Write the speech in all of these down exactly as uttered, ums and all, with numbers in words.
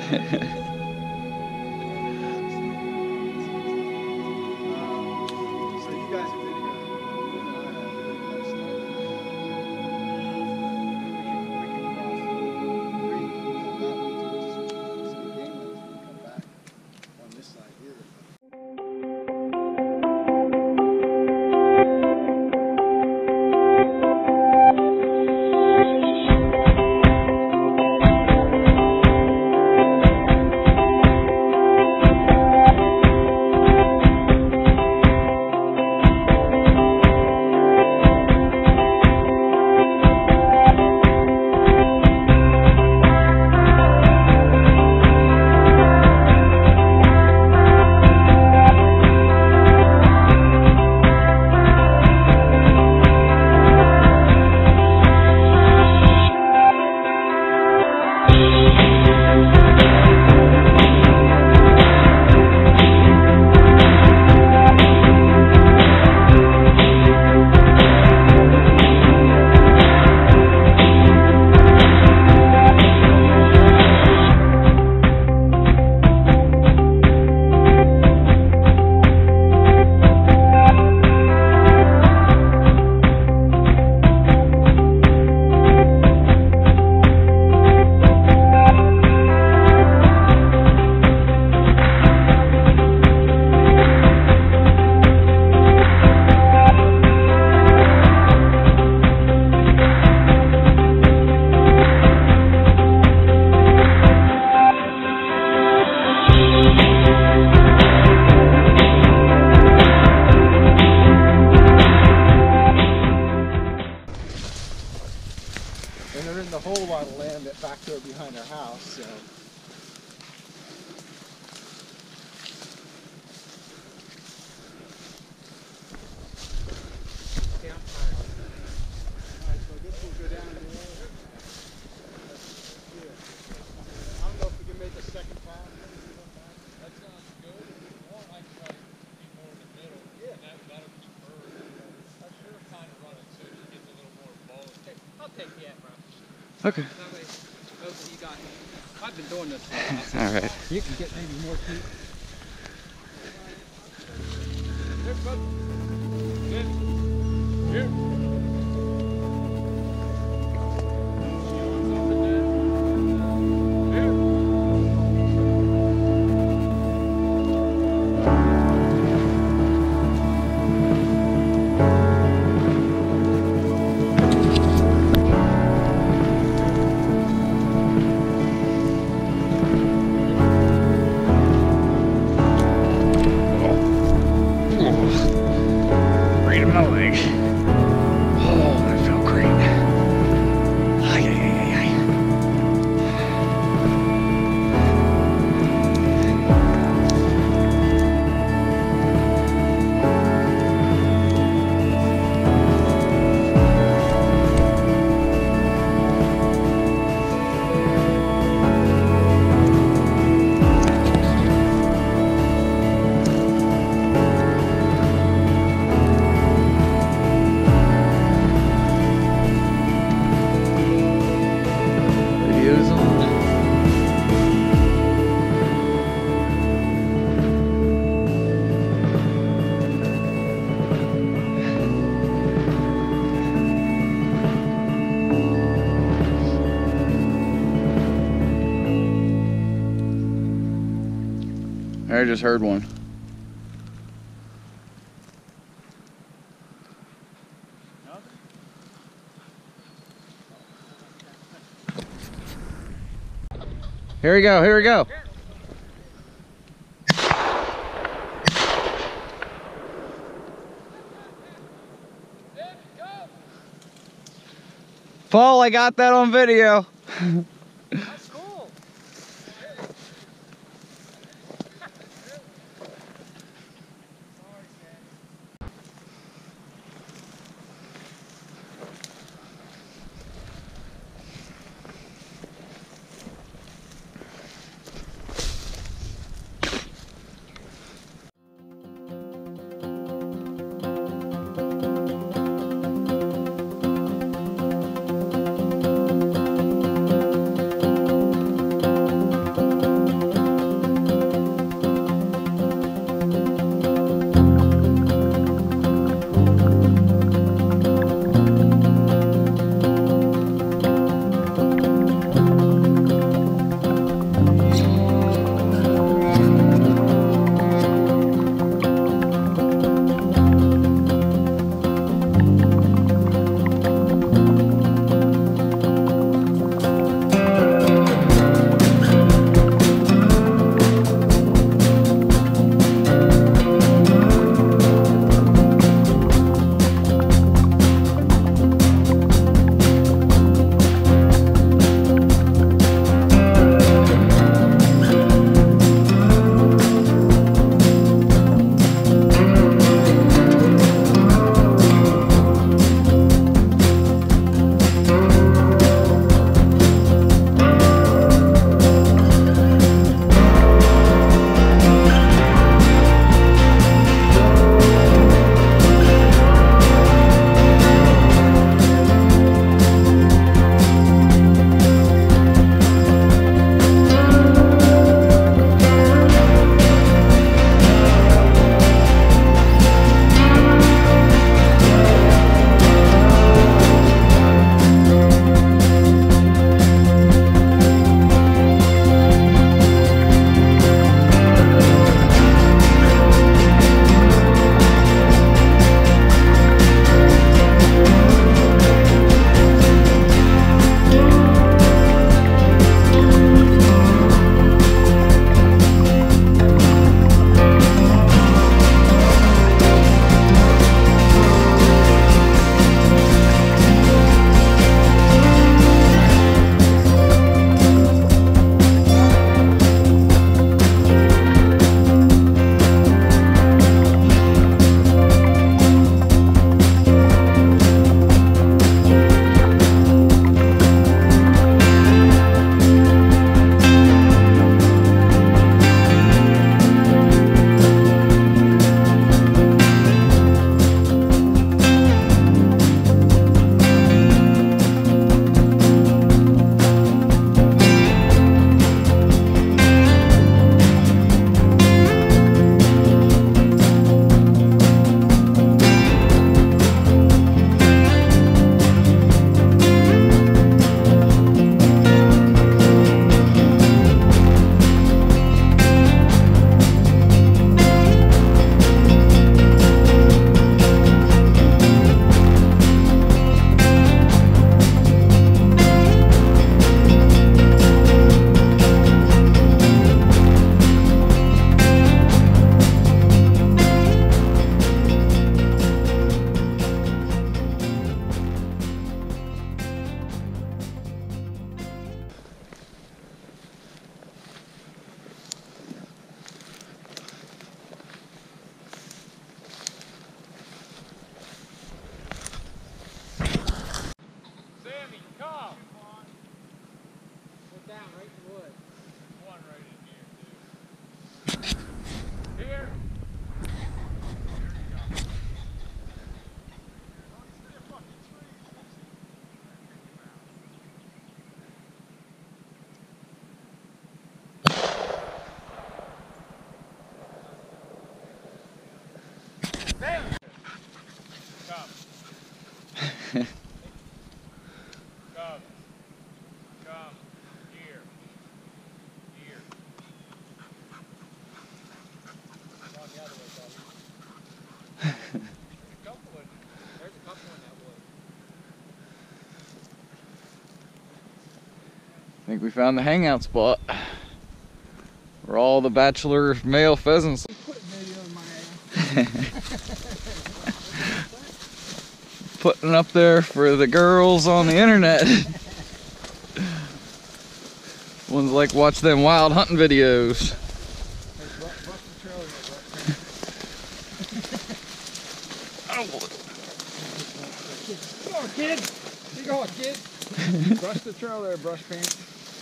back there behind our house, so. Okay, I'm tired. Alright, so this will go down there. Yeah. I don't know if we can make a second pass. That sounds good. If you want, I can try to be more in the middle. Yeah. And that, that'll keep her. I should have kind of run it so she gets a little more ball. Okay, I'll take the bro. Okay. That way, hopefully you got him. I've been doing this. All right. You can get maybe more feet. Here, bud. Good. Here. I just heard one. Here we go, here we go. Paul, I got that on video. That's cool. think we found the hangout spot where all the bachelor male pheasants. Put video in my ass. Putting up there for the girls on the internet. Ones like watch them wild hunting videos. Hey, bust the trailer there, brush. Go on, kid. Keep going, kid. Brush the trail there, brush pants.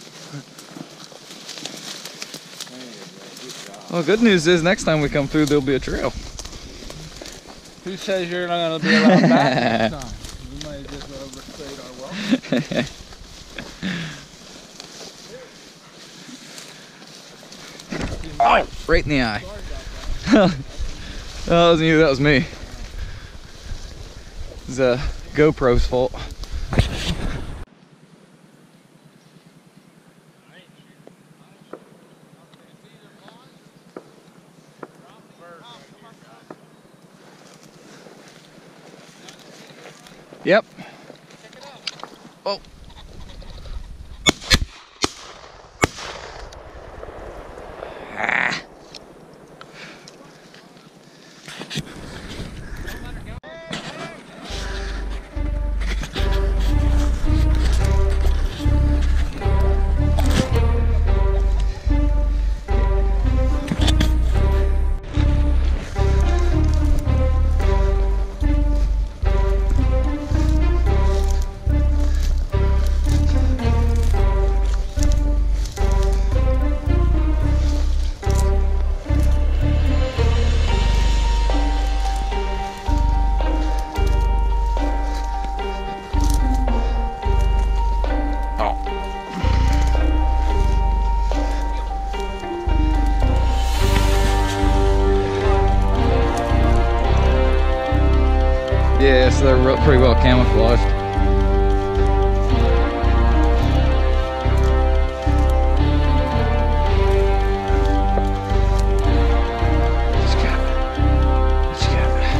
Well, good news is next time we come through, there'll be a trail. Who says you're not going to be allowed back next time? You might have just overstayed our welcome. Oh, right in the eye. That wasn't you, that was me. It's a GoPro's fault. Yep. Oh. Ah. Yeah, so they're real, pretty well camouflaged. Just got it. Just got it.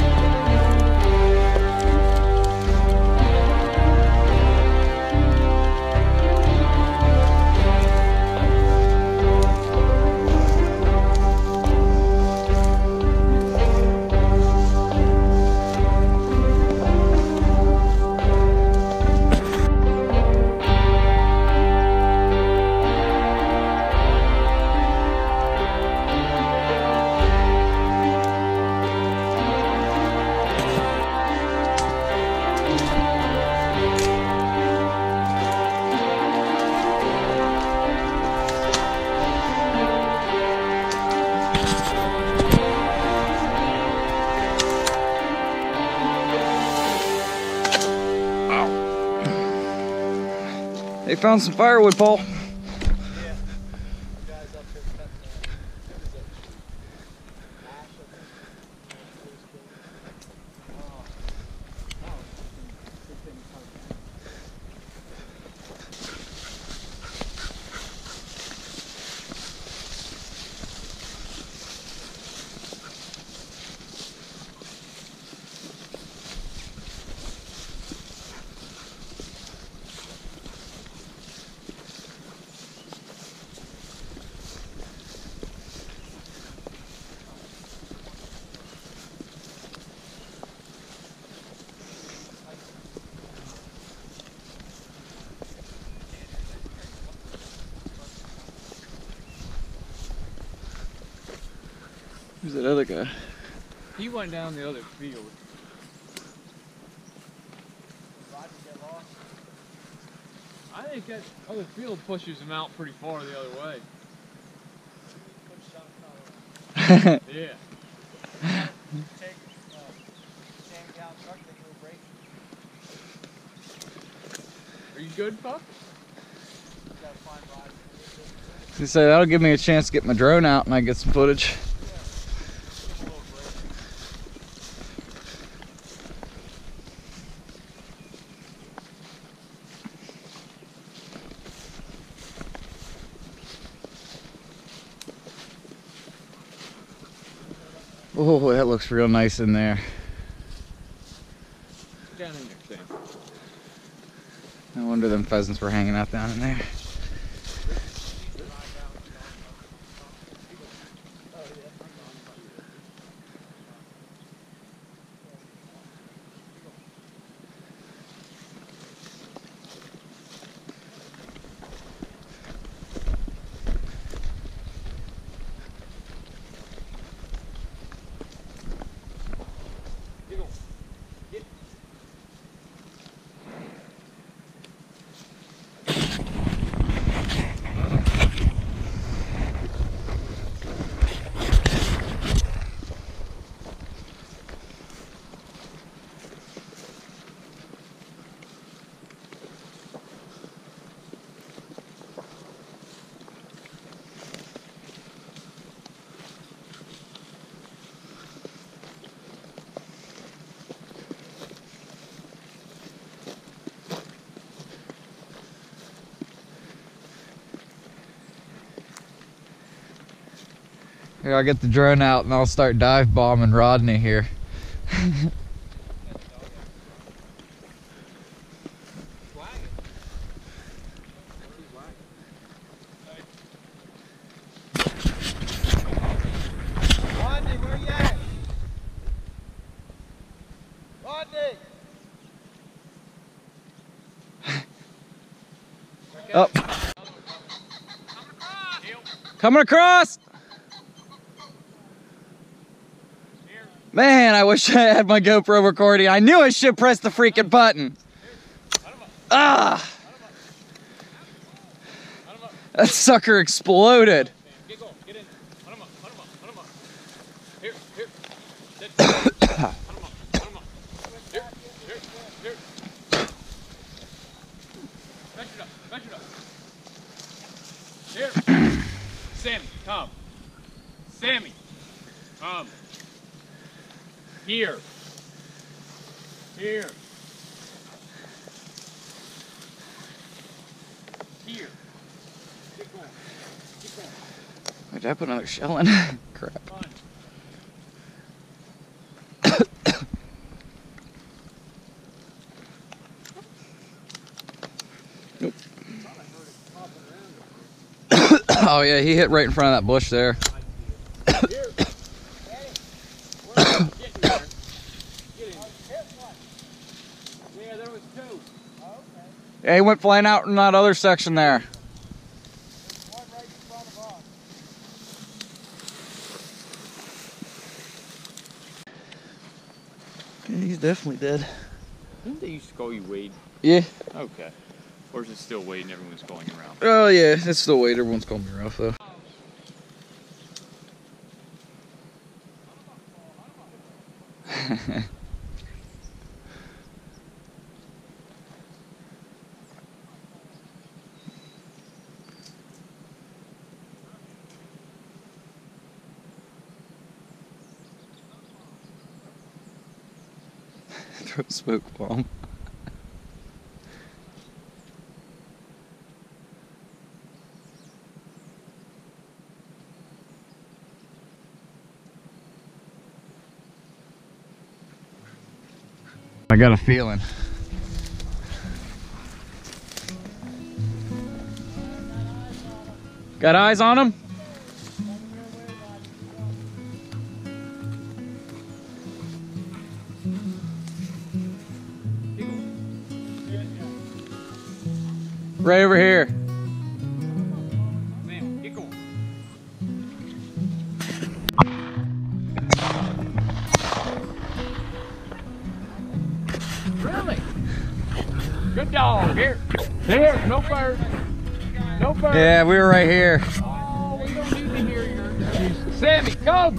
They found some firewood, Paul. Yeah. Guys up here cut the, what is that tree? Ash, I think. Oh. Oh, good thing it's hard. Who's that other guy? He went down the other field. I think that other field pushes him out pretty far the other way. Yeah. Are you good, Pup? He said that'll give me a chance to get my drone out and I get some footage. Oh, that looks real nice in there. Down in there, Sam. No wonder them pheasants were hanging out down in there. Here, I'll get the drone out and I'll start dive bombing Rodney here. Rodney, where you at? Rodney! Up. Coming across! Man, I wish I had my GoPro recording. I knew I should press the freaking button. Ah! That sucker exploded. Get going, get in. Hunt him up, hunt him up, hunt him up. Here, here. Hunt him up, hunt him up. Here, here, here. Measure it up, measure it up. Here. Sammy, come. Sammy, come. Here. Here. Here. Keep going. Keep going. Wait, did I put another shell in? Crap. Come on. Nope. Oh yeah, he hit right in front of that bush there. Here. Get in there. Get in. Yeah, there was two. Yeah, he went flying out in that other section there. One right in front of us. Yeah, he's definitely dead. Didn't they used to call you Wade? Yeah. Okay. Or is it still Wade and everyone's calling you around? Oh yeah, it's still Wade. Everyone's calling me Ralph though. Throw a smoke bomb. I got a feeling. Got eyes on him? Right over here. Man, get going. Really? Good dog. Here. Here. No bird. No bird. Yeah, we were right here. Oh, we don't need to hear your... Sammy, come.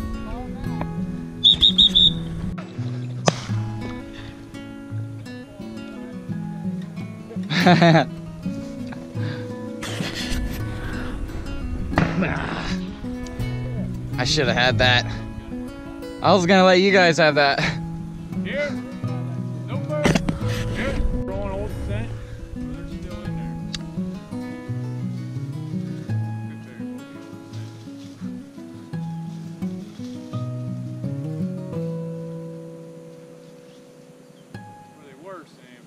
I should have had that. I was gonna let you guys have that. Here. No bird. Here. Throwing old scent. They're still in there. Good figure, both the old scent. Where they were, Sam.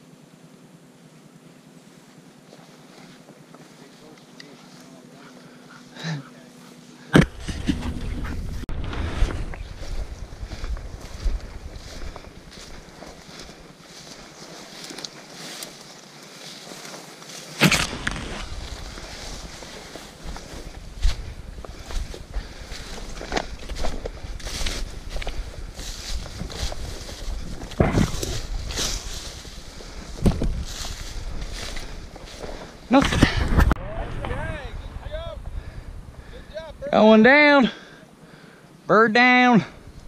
Nothing. Okay, good job. Good job, bird. Going down. Bird down.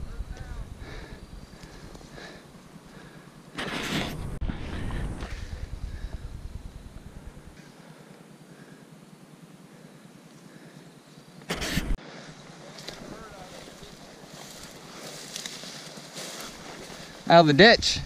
Out of the ditch.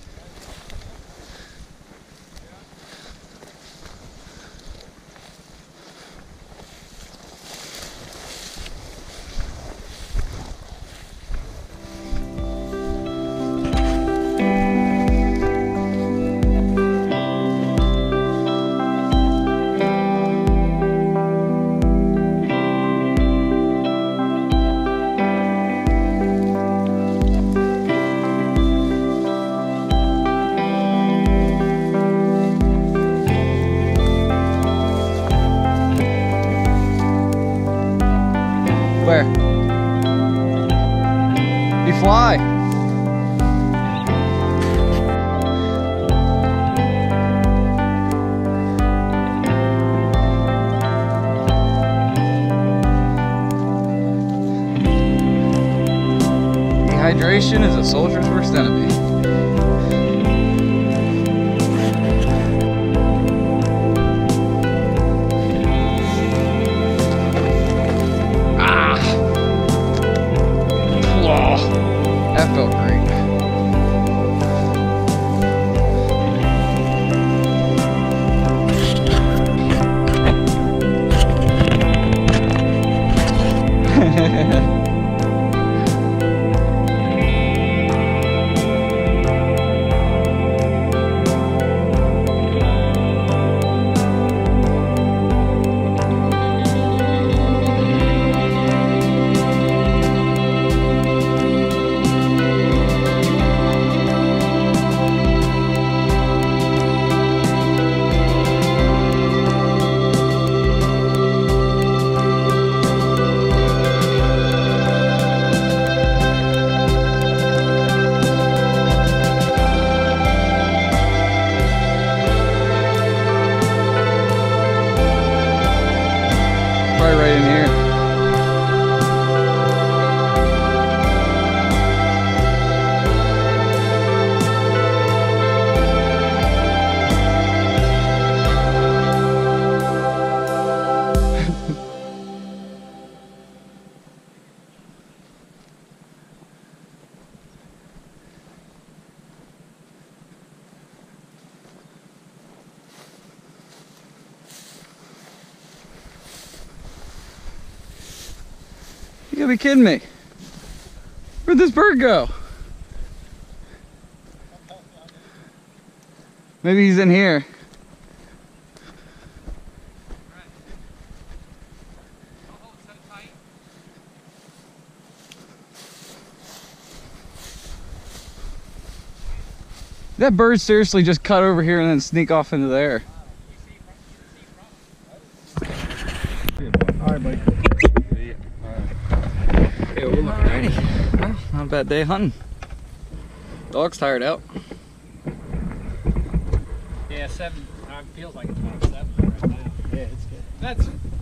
fly. Dehydration is a soldier's worst enemy. Ah! Whoa. That felt great. Probably right in here. You gotta be kidding me. Where'd this bird go? Maybe he's in here. That bird seriously just cut over here and then sneak off into there. All right, buddy. Okay, well, alrighty. Well, not a bad day hunting. Dog's tired out. Yeah, seven. Uh, feels like it's about seven right now. Yeah, it's good. That's